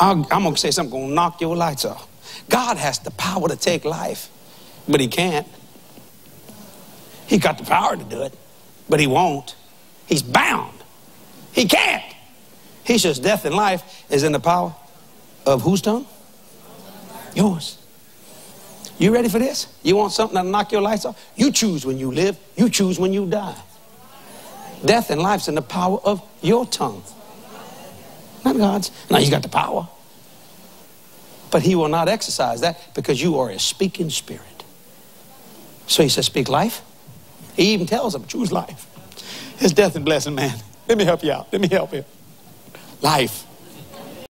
I'm going to say something going to knock your lights off. God has the power to take life, but he can't. He got the power to do it, but he won't. He's bound. He can't. He says death and life is in the power of whose tongue? Yours. You ready for this? You want something that'll knock your lights off? You choose when you live. You choose when you die. Death and life's in the power of your tongue. Not God's. Now he's got the power. But he will not exercise that because you are a speaking spirit. So he says, speak life. He even tells them, choose life. It's death and blessing, man. Let me help you out. Let me help you. Life.